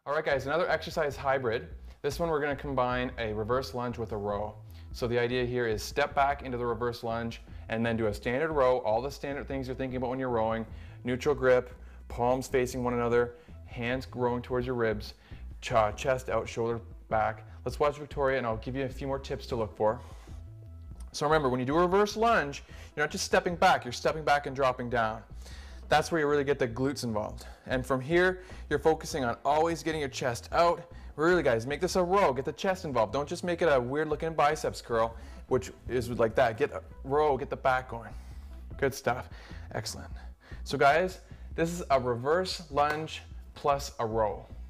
All right, guys, another exercise hybrid. This one we're going to combine a reverse lunge with a row. So the idea here is step back into the reverse lunge and then do a standard row, all the standard things you're thinking about when you're rowing. Neutral grip, palms facing one another, hands rowing towards your ribs, chest out, shoulder back. Let's watch Victoria and I'll give you a few more tips to look for. So remember, when you do a reverse lunge, you're not just stepping back, you're stepping back and dropping down. That's where you really get the glutes involved. And from here, you're focusing on always getting your chest out. Really, guys, make this a row, get the chest involved. Don't just make it a weird looking biceps curl, which is like that. Get a row, get the back going. Good stuff. Excellent. So guys, this is a reverse lunge plus a row.